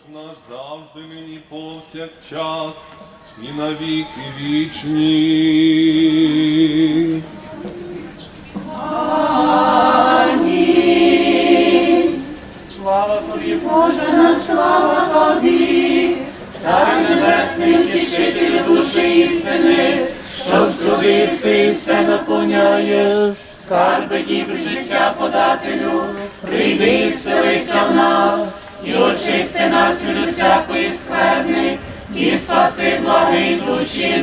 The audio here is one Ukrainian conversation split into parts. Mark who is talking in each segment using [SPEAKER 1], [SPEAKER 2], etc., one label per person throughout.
[SPEAKER 1] наш завжди нині повсякчас і на віки вічні.
[SPEAKER 2] Амінь. Слава Тобі, Боже наш, слава Тобі, Цар Небесний, утішитель душі істини, що всюди си все наповняєш, скарби дібри життя подателю, прийди і вселися в нас, і очисти нас від усякої скверни, і спаси благий душі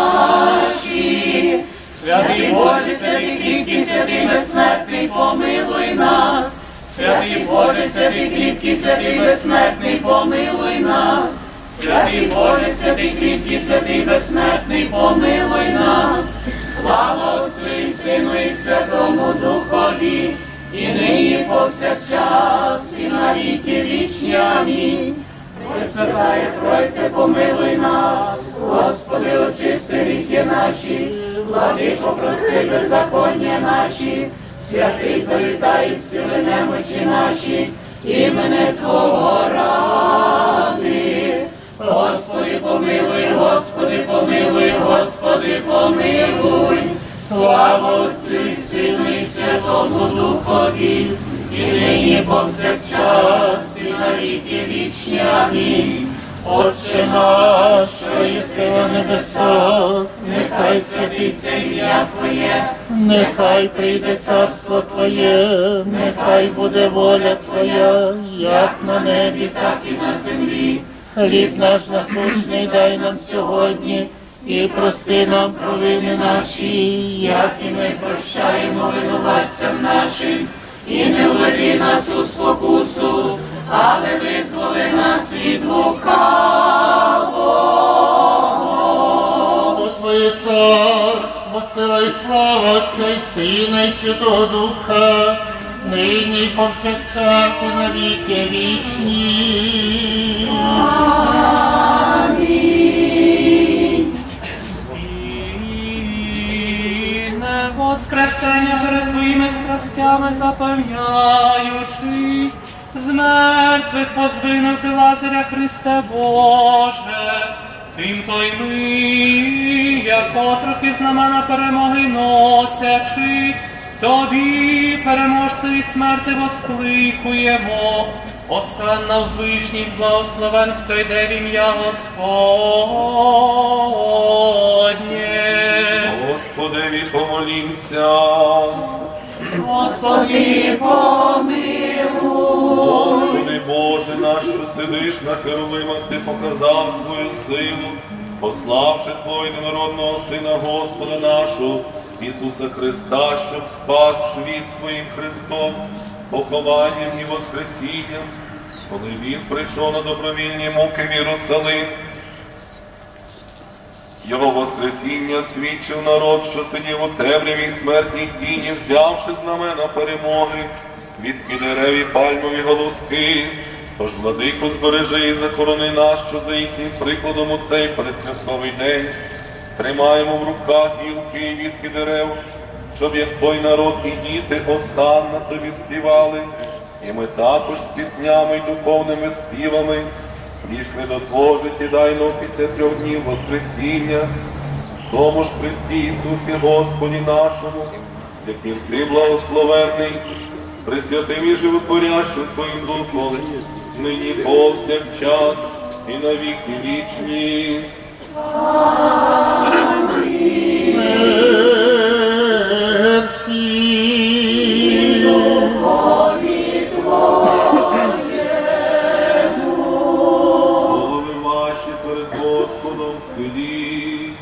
[SPEAKER 2] наші. Святий Боже, святий кріпкий, святий безсмертний, помилуй нас. Святий Боже, святий кріпкий, святий безсмертний, помилуй нас. Святий Боже, святий кріпкий, святий безсмертний, помилуй нас. Слава Отцю і Сину і Святому Духові, і нині повсякчас, і на віки вічні. Амінь. Пресвятая Тройце, помилуй нас. Господи, очисти гріхи наші, Владико, прости беззаконня наші, святий завітай, зціли немочі наші, імене Твого ради. Господи, помилуй, Господи, помилуй, Господи, помилуй. Слава Отцю і Сину і Святому Духові, і нині повсякчас, і на віки вічні. Амінь. Отче наш, що єси на небесах, нехай святиться ім'я Твоє, нехай прийде царство Твоє, нехай буде воля Твоя, як на небі, так і на землі. Хліб наш насущний дай нам сьогодні, і прости нам провини наші, як і ми прощаємо винуватцям нашим. І не введи нас у спокусу, але визволи нас від лукавого.
[SPEAKER 3] Бо Твоє царство, сила і слава Отця і Сина і Святого Духа, нині і повсякчас і на віки вічні.
[SPEAKER 2] Амінь.
[SPEAKER 4] Спільне воскресення перед Твоїми страстями запевняючи, з мертвих поздвинув Ти Лазаря, Христе Боже, тим то й ми, як отрохи знамена перемоги носячи, Тобі, переможцеві смерти, воскликуємо. Осанна в вишніх, благословен, хто йде в ім'я Господнє.
[SPEAKER 1] Господи, помолімся.
[SPEAKER 2] Господи, помилуй.
[SPEAKER 1] Господи Боже наш, що сидиш на херовимах, Ти показав свою силу, пославши Твого єдинородного Сина Господа нашого, Ісуса Христа, щоб спас світ своїм Христом, похованням і воскресінням, коли Він прийшов на добровільні муки в Єрусалим. Його воскресіння свідчив народ, що сидів у темряві смертній тіні, взявши знамена перемоги від кінерев і пальмові галузки. Тож, владико, збережи і захорони нас, що за їхнім прикладом у цей передсвятковий день тримаємо в руках гілки і вітки дерев, щоб як той народ і діти осанна Тобі співали, і ми також з піснями й духовними співами дійшли до Твого життєдайного після 3 днів воскресіння, в тому ж Христі Ісусі Господі нашому, з яким Ти благословенний, присвятим і животворящим Твоїм Духом, нині повсякчас і на віки вічні. Голови ваші перед Господом схиліть.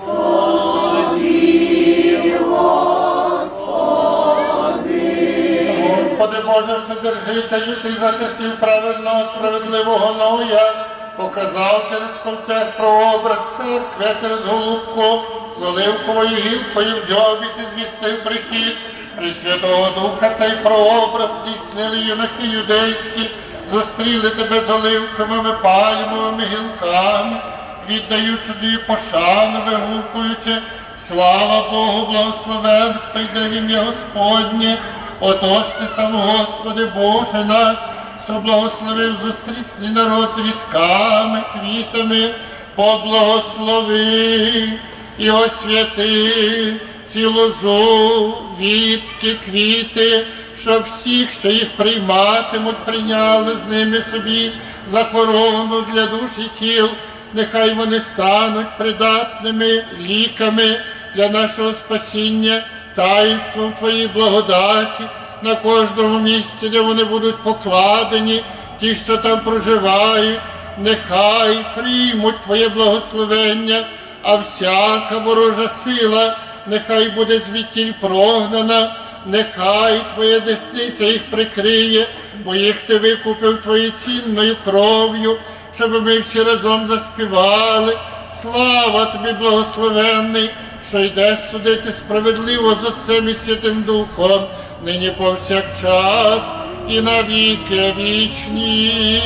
[SPEAKER 3] Господи Боже, Вседержителю, Ти за часів праведного, справедливого Ноя показав через ковчег прообраз церкви, через голубку з оливковою гілкою в дзьобі Ти звістив прихід Пресвятого Духа. Цей прообраз здійснили юнаки юдейські, зустріли Тебе з оливковими пальмовими гілками, віддаючи Тобі пошану, вигукуючи: слава Богу, благословен, хто йде в ім'я Господнє. Отож Ти сам, Господи Боже наш, що благословив зустрічний народ з вітками, квітами, поблагослови і освяти ці лозу, вітки, квіти, щоб всіх, що їх прийматимуть, прийняли з ними собі захорону для душ і тіл. Нехай вони стануть придатними ліками для нашого спасіння, таїнством Твоєї благодаті на кожному місці, де вони будуть покладені, ті, що там проживають, нехай приймуть Твоє благословення, а всяка ворожа сила нехай буде звідтіль прогнана, нехай Твоя десниця їх прикриє, бо їх Ти викупив Твоєю цінною кров'ю, щоб ми всі разом заспівали. Слава Тобі, благословенний, що йдеш судити справедливо з Отцем і Святим Духом, нині повсякчас і на віки вічні.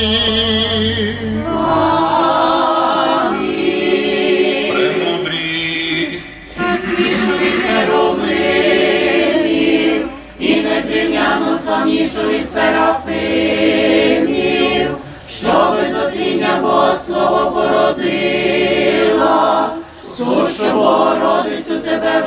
[SPEAKER 1] Премудрість.
[SPEAKER 2] Чистішої херовимів і незрівняно славнішу від серафимів, що без отління Бога Слово породила, сушу Богородицю Тебе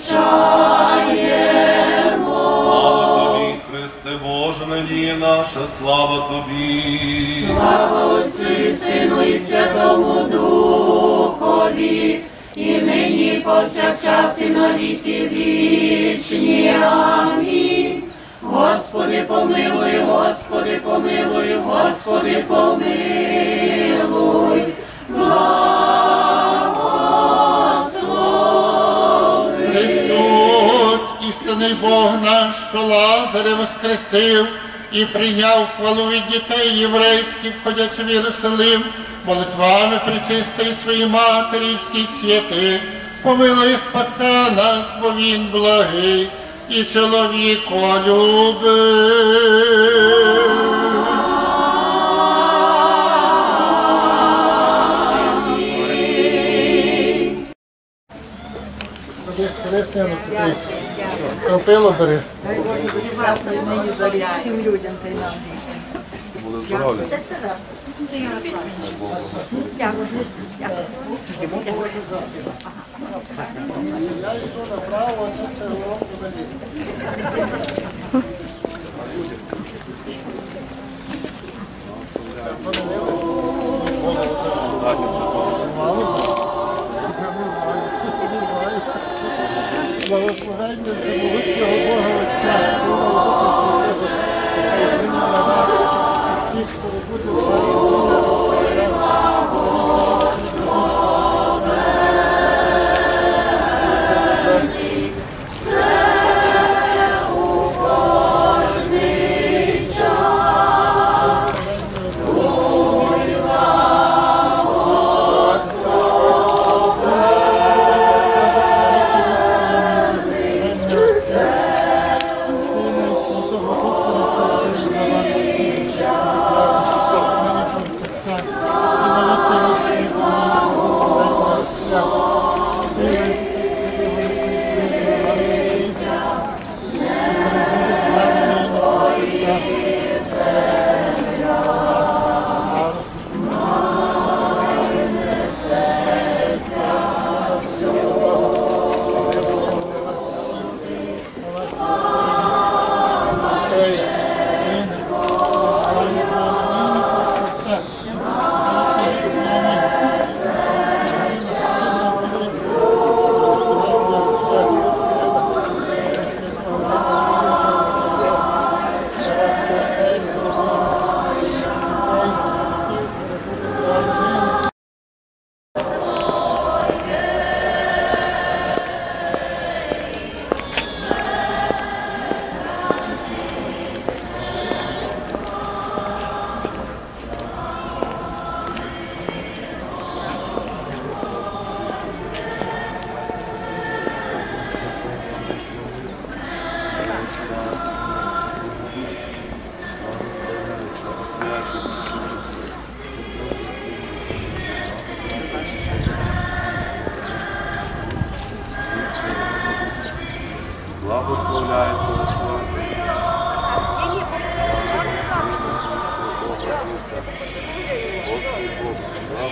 [SPEAKER 2] величаємо.
[SPEAKER 1] Слава Тобі, Христе Боже, надія наша, слава Тобі.
[SPEAKER 2] Слава Отцю і Сину і Святому Духові, і нині, і повсякчас, і на віки вічні. Амінь. Господи, помилуй, Господи, помилуй, Господи, помилуй. Благослови.
[SPEAKER 3] Христос, істинний Бог наш, що Лазаря воскресив і прийняв хвалу від дітей єврейських, входячи в Єрусалим, молитвами пречистої своїй Матері і всіх святих, помилуй і спасе нас, бо Він благий і чоловіколюбив. Кропило бери.
[SPEAKER 5] Дай Боже, дуже власне нині завіть всім людям та й нам більше. Це Ярослав. Дякую.
[SPEAKER 3] Я йду направо, а це червоно подалі. Благословення всемогутнього Бога Отця, Сина і Духа Святого, всіх, хто буде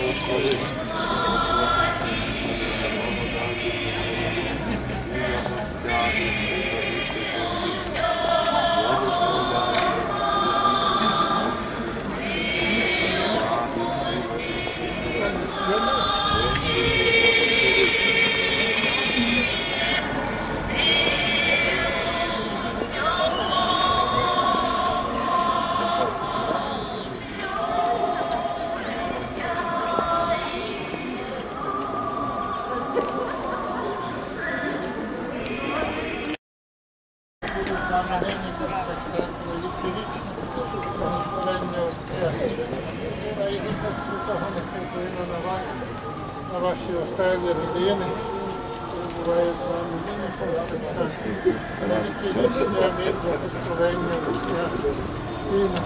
[SPEAKER 3] На ваші оселі, родини, буває з вами серця. Велике рішення від благословення Отця, Сина,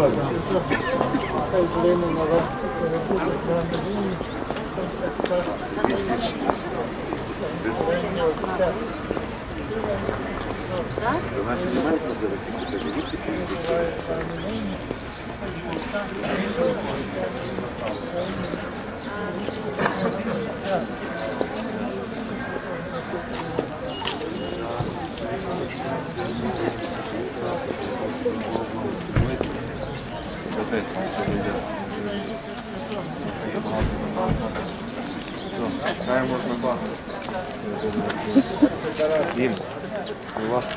[SPEAKER 3] хай злине на вас, перебуде з вами вільні, благословення Отця.
[SPEAKER 1] Можна бачити. Дім, у вас.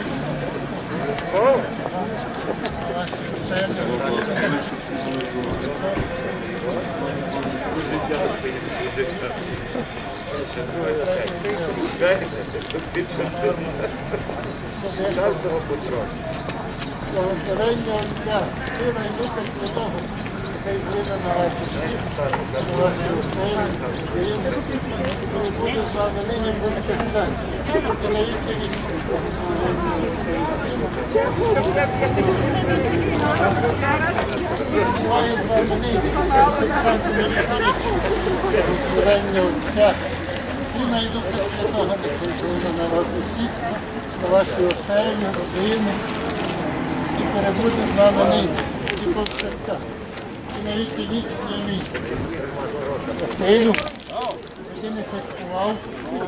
[SPEAKER 3] Благословення Отця, Сина і Духа Святого, хай злине на вас усіх, на ваші оселі, і перебуде з вами нині повсякчас, і на віки вічні. Благословення Отця і Сина. Буває з вами нині повсякчас, і на віки вічні. Благословення Отця, Сина і Духа Святого, нехай злине на вас усіх, на ваші оселі, родини, і перебуде з вами нині, і повсякчас, і на віки вічні. Амінь. Василю, ти не святкував.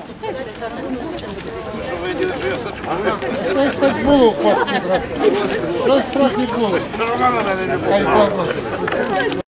[SPEAKER 3] Щось так було в пості, брат. Щось трохи було. Хай Бог благословить.